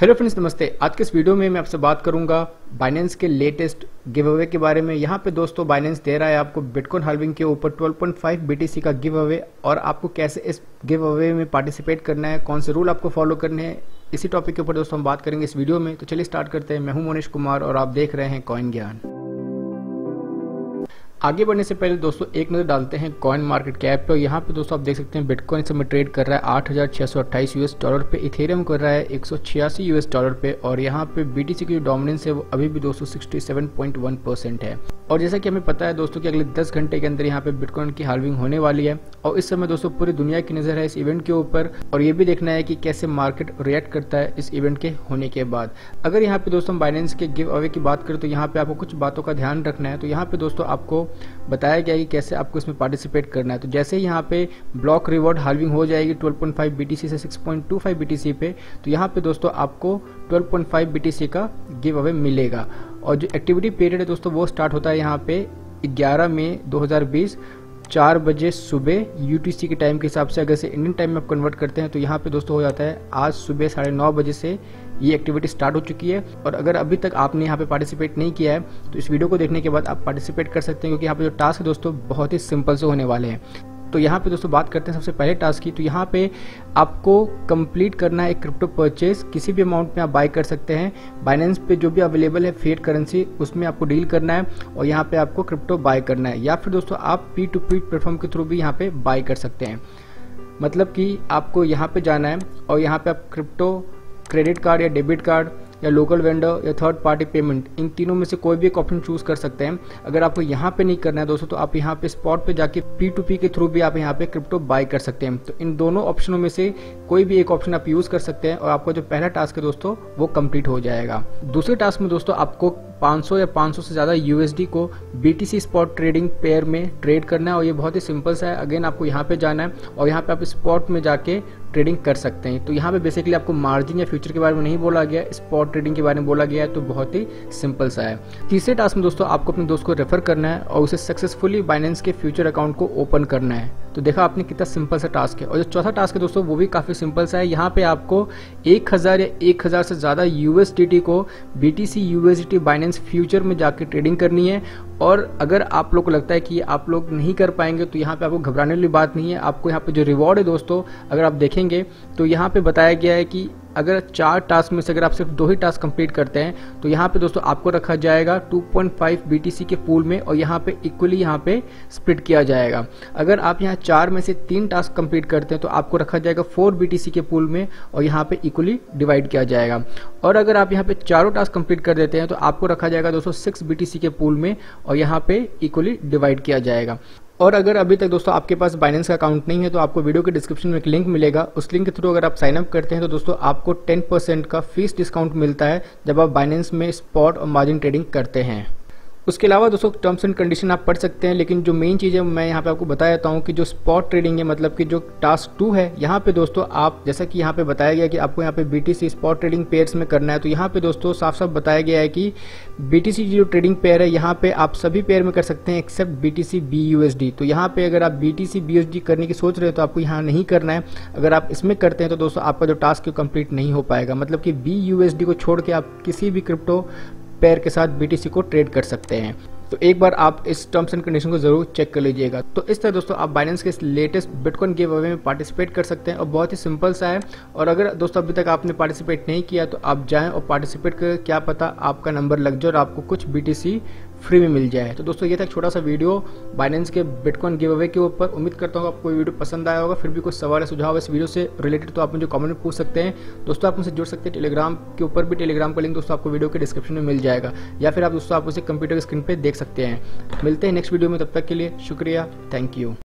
Hello friends, नमस्ते। आज के इस वीडियो में मैं आपसे बात करूंगा बाइनेंस के लेटेस्ट गिव अवे के बारे में। यहाँ पे दोस्तों बाइनेंस दे रहा है आपको बिटकॉइन हाल्विंग के ऊपर 12.5 BTC का गिव अवे, और आपको कैसे इस गिव अवे में पार्टिसिपेट करना है, कौन से रूल आपको फॉलो करने हैं, इसी टॉपिक के ऊपर दोस्तों हम बात करेंगे इस वीडियो में। तो चलिए स्टार्ट करते हैं। मैं हूं मोनिश कुमार और आप देख रहे हैं कॉइन ज्ञान। आगे बढ़ने से पहले दोस्तों एक नज़र डालते हैं कॉइन मार्केट कैप पे। यहाँ पे दोस्तों आप देख सकते हैं बिटकॉइन इस समय ट्रेड कर रहा है $8,628 पे, इथेरियम कर रहा है $186 पे, और यहाँ पे BTC की जो डोमिनेंस है वो अभी भी दोस्तों 67.1% है। और जैसा कि हमें पता है दोस्तों कि अगले 10 घंटे के अंदर यहाँ पे बिटकॉइन की हाल्विंग होने वाली है, और इस समय दोस्तों पूरी दुनिया की नज़र है इस इवेंट के ऊपर, और ये भी देखना है कि कैसे मार्केट रिएक्ट करता है इस इवेंट के होने के बाद। अगर यहाँ पे दोस्तों बाइनेंस के गिव अवे की बात करें तो यहाँ पे आपको कुछ बातों का ध्यान रखना है। तो यहाँ पे दोस्तों आपको बताया गया कि कैसे आपको इसमें पार्टिसिपेट करना है। तो जैसे ही यहाँ पे ब्लॉक रिवॉर्ड हाल्विंग हो जाएगी 12.5 BTC से 6.25 BTC पे, तो यहाँ पे दोस्तों आपको 12.5 BTC का गिव अवे मिलेगा। और जो एक्टिविटी पीरियड है दोस्तों वो स्टार्ट होता है यहाँ पे 11 मई 2020 4 बजे सुबह UTC के टाइम के हिसाब से। अगर से इंडियन टाइम में आप कन्वर्ट करते हैं तो यहाँ पे दोस्तों हो जाता है आज सुबह 9:30 बजे से ये एक्टिविटी स्टार्ट हो चुकी है। और अगर अभी तक आपने यहाँ पे पार्टिसिपेट नहीं किया है तो इस वीडियो को देखने के बाद आप पार्टिसिपेट कर सकते हैं, क्योंकि यहाँ पे जो टास्क है दोस्तों बहुत ही सिंपल से होने वाले हैं। तो यहाँ पे दोस्तों बात करते हैं सबसे पहले टास्क की। तो यहाँ पे आपको कंप्लीट करना है एक क्रिप्टो परचेज, किसी भी अमाउंट में आप बाय कर सकते हैं। बाइनेंस पे जो भी अवेलेबल है फिएट करेंसी उसमें आपको डील करना है, और यहाँ पे आपको क्रिप्टो बाय करना है, या फिर दोस्तों आप P2P प्लेटफॉर्म के थ्रू भी यहाँ पे बाय कर सकते हैं। मतलब कि आपको यहाँ पे जाना है और यहाँ पे आप क्रिप्टो, क्रेडिट कार्ड या डेबिट कार्ड या लोकल वेंडर या थर्ड पार्टी पेमेंट, इन तीनों में से कोई भी एक ऑप्शन चूज कर सकते हैं। अगर आपको यहाँ पे नहीं करना है दोस्तों तो आप यहाँ पे स्पॉट पे जाके P2P के थ्रू भी आप यहाँ पे क्रिप्टो बाय कर सकते हैं। तो इन दोनों ऑप्शनों में से कोई भी एक ऑप्शन आप यूज कर सकते हैं, और आपका जो पहला टास्क है दोस्तों वो कंप्लीट हो जाएगा। दूसरे टास्क में दोस्तों आपको 500 या 500 से ज़्यादा USD को BTC स्पॉट ट्रेडिंग पेयर में ट्रेड करना है, और ये बहुत ही सिंपल सा है। अगेन आपको यहाँ पे जाना है और यहाँ पे आप स्पॉट में जाके ट्रेडिंग कर सकते हैं। तो यहाँ पे बेसिकली आपको मार्जिन या फ्यूचर के बारे में नहीं बोला गया, स्पॉट ट्रेडिंग के बारे में बोला गया है, तो बहुत ही सिंपल सा है। तीसरे टास्क में दोस्तों आपको अपने दोस्त को रेफर करना है और उसे सक्सेसफुली बाइनेंस के फ्यूचर अकाउंट को ओपन करना है। तो देखा आपने कितना सिंपल सा टास्क है। और जो चौथा टास्क है दोस्तों वो भी काफ़ी सिंपल सा है। यहाँ पे आपको 1000 या 1000 से ज़्यादा USDT को BTC USDT बाइनेंस फ्यूचर में जाके ट्रेडिंग करनी है। और अगर आप लोग को लगता है कि आप लोग नहीं कर पाएंगे तो यहाँ पे आपको घबराने वाली बात नहीं है। आपको यहाँ पे जो रिवॉर्ड है दोस्तों अगर आप देखेंगे तो यहाँ पे बताया गया है कि अगर 4 टास्क में से अगर आप सिर्फ 2 ही टास्क कंप्लीट करते हैं तो यहाँ पे दोस्तों आपको रखा जाएगा 2.5 BTC के पूल में, और यहाँ पे इक्वली यहाँ पे स्प्लिट किया जाएगा। अगर आप यहाँ 4 में से 3 टास्क कंप्लीट करते हैं तो आपको रखा जाएगा 4 BTC के पूल में, और यहाँ पे इक्वली डिवाइड किया जाएगा। और अगर आप यहाँ पे चारों टास्क कंप्लीट कर देते हैं तो आपको रखा जाएगा दोस्तों 6 BTC के पूल में, और यहाँ पे इक्वली डिवाइड किया जाएगा। और अगर अभी तक दोस्तों आपके पास बाइनेंस का अकाउंट नहीं है तो आपको वीडियो के डिस्क्रिप्शन में एक लिंक मिलेगा, उस लिंक के थ्रू अगर आप साइन अप करते हैं तो दोस्तों आपको 10% का फीस डिस्काउंट मिलता है जब आप बाइनेंस में स्पॉट और मार्जिन ट्रेडिंग करते हैं। उसके अलावा दोस्तों टर्म्स एंड कंडीशन आप पढ़ सकते हैं, लेकिन जो मेन चीज़ है मैं यहाँ पे आपको बता देता हूँ कि जो स्पॉट ट्रेडिंग है, मतलब कि जो टास्क 2 है, यहाँ पे दोस्तों आप जैसा कि यहाँ पे बताया गया कि आपको यहाँ पे BTC स्पॉट ट्रेडिंग पेयर्स में करना है। तो यहाँ पे दोस्तों साफ साफ बताया गया है कि BTC जो ट्रेडिंग पेयर है यहाँ पे आप सभी पेयर में कर सकते हैं एक्सेप्ट BTC BUSD। तो यहाँ पे अगर आप BTC BUSD करने की सोच रहे हो तो आपको यहाँ नहीं करना है। अगर आप इसमें करते हैं तो दोस्तों आपका जो टास्क है कंप्लीट नहीं हो पाएगा। मतलब कि BUSD को छोड़ के आप किसी भी क्रिप्टो पेयर के साथ BTC को ट्रेड कर सकते हैं। तो एक बार आप इस टर्म्स एंड कंडीशन को जरूर चेक कर लीजिएगा। तो इस तरह दोस्तों आप बाइनेंस के इस लेटेस्ट बिटकॉइन गिव अवे में पार्टिसिपेट कर सकते हैं, और बहुत ही सिंपल सा है। और अगर दोस्तों अभी तक आपने पार्टिसिपेट नहीं किया तो आप जाएं और पार्टिसिपेट कर, क्या पता आपका नंबर लग जाए और आपको कुछ BTC फ्री में मिल जाए। तो दोस्तों ये था एक छोटा सा वीडियो बाइनेंस के बिटकॉइन गिव अवे के ऊपर। उम्मीद करता हूँ आपको ये वीडियो पसंद आया होगा। फिर भी कुछ सवाल या सुझाव इस वीडियो से रिलेटेड तो आप मुझे कमेंट में पूछ सकते हैं। दोस्तों आप मुझसे जुड़ सकते हैं टेलीग्राम के ऊपर भी, टेलीग्राम का लिंक दोस्तों आपको वीडियो के डिस्क्रिप्शन में मिल जाएगा, या फिर आप दोस्तों आप उसे कंप्यूटर की स्क्रीन पर देख सकते हैं। मिलते हैं नेक्स्ट वीडियो में, तब तक के लिए शुक्रिया, थैंक यू।